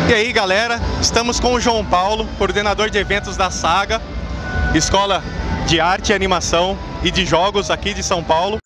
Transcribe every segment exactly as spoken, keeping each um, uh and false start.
E aí galera, estamos com o João Paulo, coordenador de eventos da Saga, Escola de Arte e Animação e de Jogos aqui de São Paulo.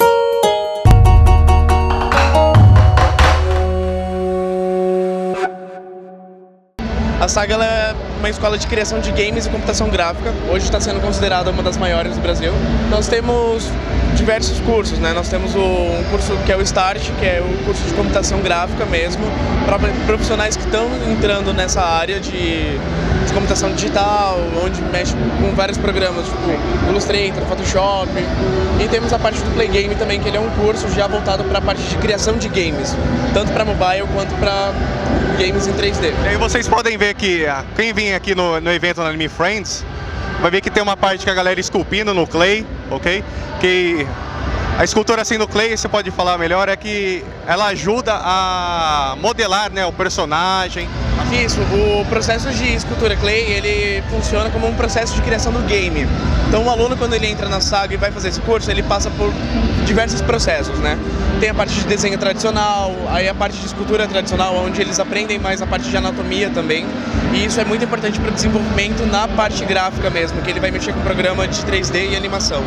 A Saga ela é uma escola de criação de games e computação gráfica. Hoje está sendo considerada uma das maiores do Brasil. Nós temos diversos cursos, né? Nós temos o, um curso que é o Start, que é o curso de computação gráfica mesmo, para profissionais que estão entrando nessa área de, de computação digital, onde mexe com vários programas, tipo Illustrator, Photoshop. E temos a parte do Play Game também, que ele é um curso já voltado para a parte de criação de games, tanto para mobile quanto para games em três D. E aí vocês podem ver que quem vem aqui no, no evento na Anime Friends vai ver que tem uma parte que a galera esculpindo no clay, ok? Que a escultura assim no clay, você pode falar melhor, é que ela ajuda a modelar, né, o personagem. Isso, o processo de escultura clay, ele funciona como um processo de criação do game. Então o aluno, quando ele entra na Saga e vai fazer esse curso, ele passa por diversos processos, né? Tem a parte de desenho tradicional, aí a parte de escultura tradicional, onde eles aprendem mais a parte de anatomia também. E isso é muito importante para o desenvolvimento na parte gráfica mesmo, que ele vai mexer com programa de três D e animação.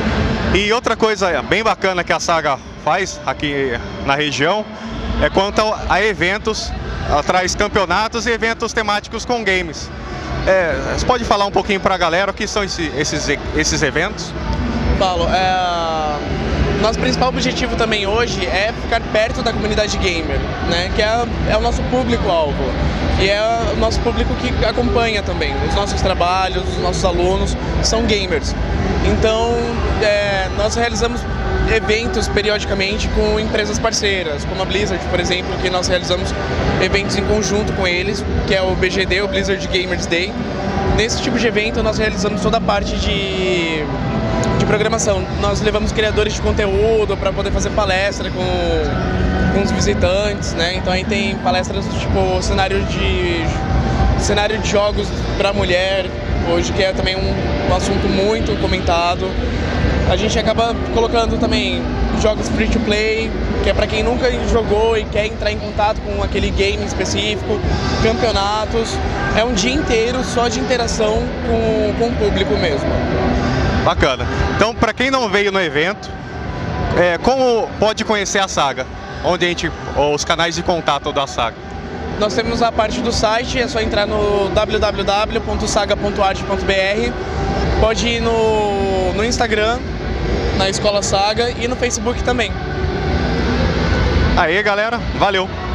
E outra coisa bem bacana que a Saga faz aqui na região é quanto a eventos. Ela traz campeonatos e eventos temáticos com games. É, você pode falar um pouquinho para a galera o que são esse, esses, esses eventos? Paulo, é... nosso principal objetivo também hoje é ficar perto da comunidade gamer, né? Que é, é o nosso público-alvo e é o nosso público que acompanha também. Os nossos trabalhos, os nossos alunos são gamers. Então, é, nós realizamos eventos periodicamente com empresas parceiras, como a Blizzard, por exemplo, que nós realizamos eventos em conjunto com eles, que é o B G D, o Blizzard Gamers Day. Nesse tipo de evento nós realizamos toda a parte de, de programação. Nós levamos criadores de conteúdo para poder fazer palestra com, com os visitantes, né? Então aí tem palestras tipo cenário de, cenário de jogos para mulher, hoje que é também um, um assunto muito comentado. A gente acaba colocando também jogos free to play, que é para quem nunca jogou e quer entrar em contato com aquele game específico, campeonatos. É um dia inteiro só de interação com, com o público mesmo. Bacana. Então, para quem não veio no evento, é, como pode conhecer a Saga? Onde a gente, os canais de contato da Saga? Nós temos a parte do site, é só entrar no w w w ponto saga ponto art ponto b r. Pode ir no, no Instagram, na Escola Saga, e no Facebook também. Aí galera, valeu!